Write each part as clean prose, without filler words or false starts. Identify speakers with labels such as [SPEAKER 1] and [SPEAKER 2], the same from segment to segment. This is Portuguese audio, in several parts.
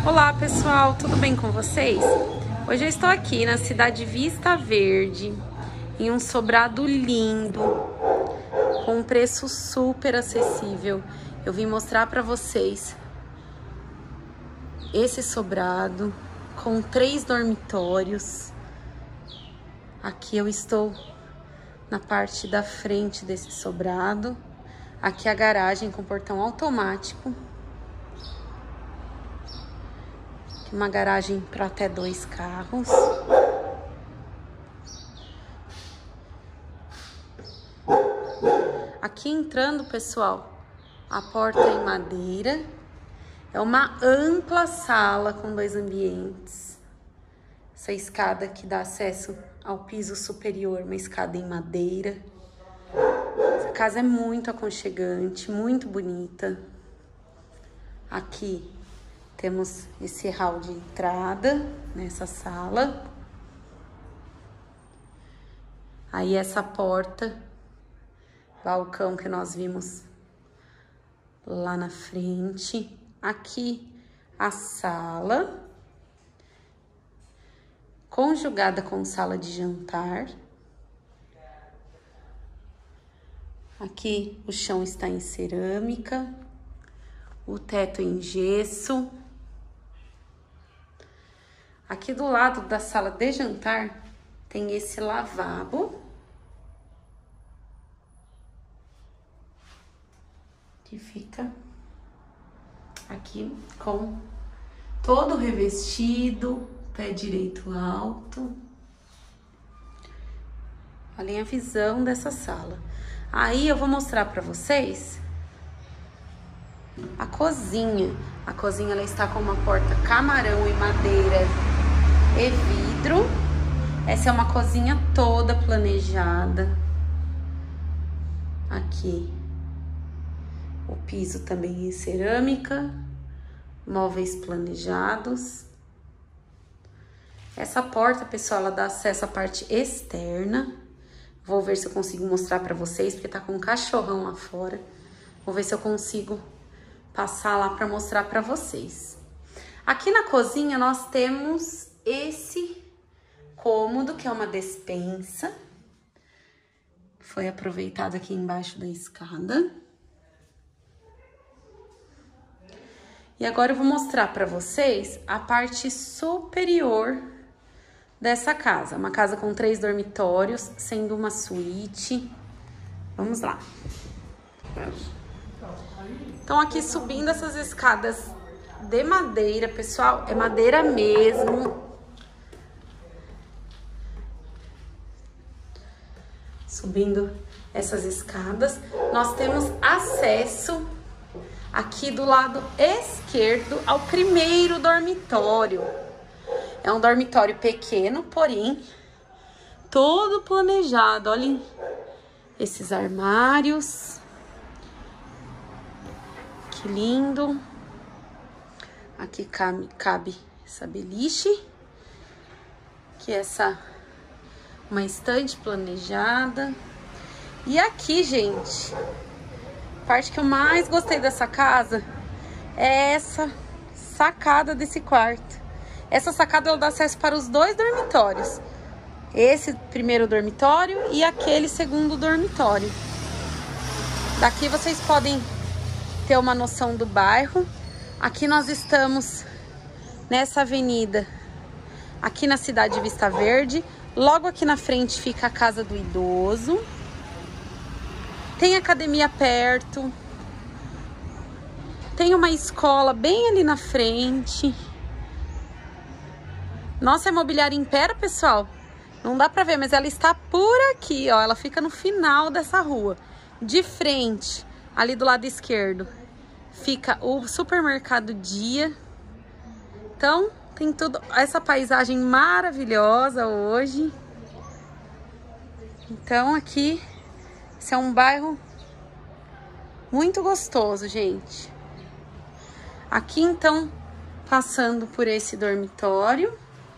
[SPEAKER 1] Olá pessoal, tudo bem com vocês? Hoje eu estou aqui na cidade Vista Verde, em um sobrado lindo, com um preço super acessível. Eu vim mostrar para vocês esse sobrado com 3 dormitórios. Aqui eu estou na parte da frente desse sobrado. Aqui a garagem com portão automático. Uma garagem para até 2 carros. Aqui entrando, pessoal, a porta é em madeira. É uma ampla sala com 2 ambientes. Essa escada que dá acesso ao piso superior, uma escada em madeira. Essa casa é muito aconchegante, muito bonita. Aqui temos esse hall de entrada nessa sala. Aí essa porta, balcão que nós vimos lá na frente. Aqui a sala, conjugada com sala de jantar. Aqui o chão está em cerâmica, o teto em gesso. Aqui do lado da sala de jantar tem esse lavabo, que fica aqui com todo revestido, pé direito alto. Olhem a visão dessa sala. Aí eu vou mostrar para vocês a cozinha. A cozinha ela está com uma porta camarão em madeira e vidro. Essa é uma cozinha toda planejada. Aqui o piso também em cerâmica, móveis planejados. Essa porta, pessoal, ela dá acesso à parte externa. Vou ver se eu consigo mostrar para vocês, porque tá com um cachorrão lá fora. Vou ver se eu consigo passar lá para mostrar para vocês. Aqui na cozinha nós temos esse cômodo, que é uma despensa. Foi aproveitado aqui embaixo da escada. E agora eu vou mostrar para vocês a parte superior dessa casa. Uma casa com 3 dormitórios, sendo uma suíte. Vamos lá. Então aqui subindo essas escadas de madeira, pessoal, é madeira mesmo. Subindo essas escadas, nós temos acesso aqui do lado esquerdo ao primeiro dormitório. É um dormitório pequeno, porém todo planejado. Olhem esses armários. Que lindo. Aqui cabe essa beliche. Que é uma estante planejada. E aqui, gente, a parte que eu mais gostei dessa casa é essa sacada desse quarto. Essa sacada ela dá acesso para os 2 dormitórios. Esse primeiro dormitório e aquele segundo dormitório. Daqui vocês podem ter uma noção do bairro. Aqui nós estamos nessa avenida, aqui na cidade Vista Verde. Logo aqui na frente fica a casa do idoso. Tem academia perto. Tem uma escola bem ali na frente. Nossa imobiliária Impera, pessoal, não dá pra ver, mas ela está por aqui, ó. Ela fica no final dessa rua. De frente, ali do lado esquerdo, fica o supermercado Dia. Então, tem tudo, essa paisagem maravilhosa hoje. Então, aqui, esse é um bairro muito gostoso, gente. Aqui, então, passando por esse dormitório,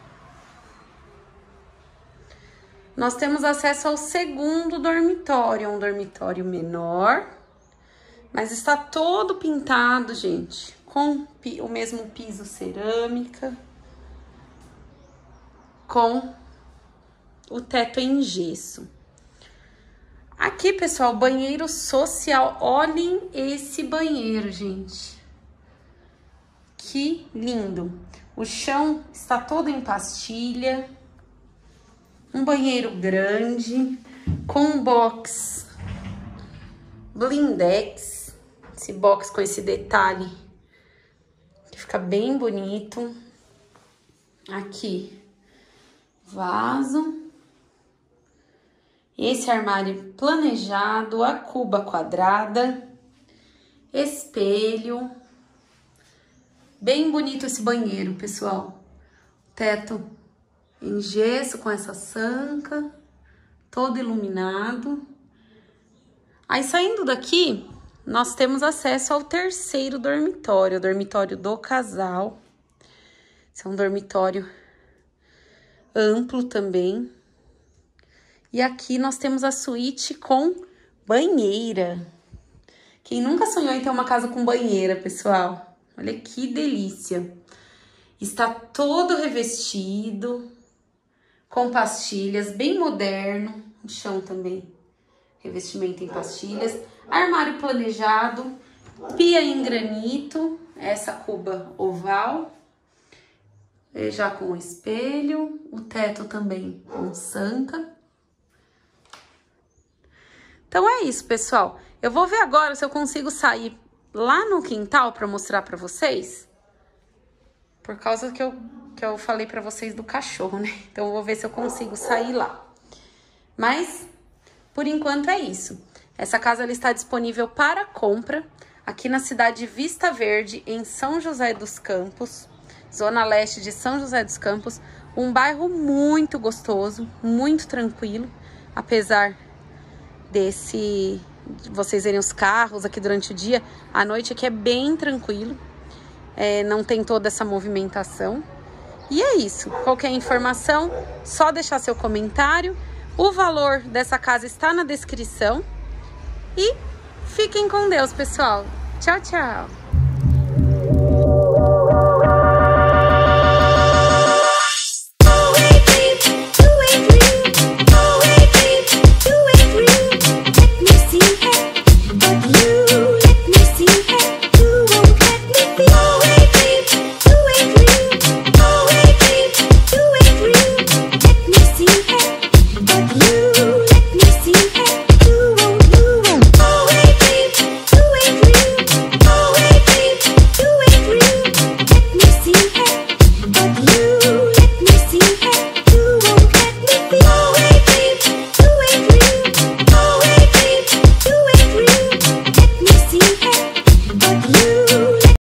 [SPEAKER 1] nós temos acesso ao segundo dormitório. É um dormitório menor, mas está todo pintado, gente, com o mesmo piso cerâmica, com o teto em gesso. Aqui, pessoal, banheiro social. Olhem esse banheiro, gente. Que lindo. O chão está todo em pastilha. Um banheiro grande, com box blindex. Esse box com esse detalhe que fica bem bonito. Aqui, vaso. Esse armário planejado, a cuba quadrada, espelho. Bem bonito esse banheiro, pessoal. Teto em gesso com essa sanca, todo iluminado. Aí, saindo daqui, nós temos acesso ao terceiro dormitório, o dormitório do casal. Esse é um dormitório amplo também. E aqui nós temos a suíte com banheira. Quem nunca sonhou em ter uma casa com banheira, pessoal? Olha que delícia. Está todo revestido, com pastilhas, bem moderno. O chão também, revestimento em pastilhas. Armário planejado, pia em granito, essa cuba oval. Já com espelho, o teto também com sanca. Então é isso, pessoal. Eu vou ver agora se eu consigo sair lá no quintal para mostrar para vocês. Por causa que eu falei para vocês do cachorro, né? Então eu vou ver se eu consigo sair lá. Mas, por enquanto é isso. Essa casa ela está disponível para compra aqui na cidade de Vista Verde, em São José dos Campos, zona leste de São José dos Campos. Um bairro muito gostoso, muito tranquilo, apesar de vocês verem os carros aqui durante o dia, à noite aqui é bem tranquilo, não tem toda essa movimentação. E é isso, qualquer informação, só deixar seu comentário. O valor dessa casa está na descrição. E fiquem com Deus, pessoal. Tchau, tchau!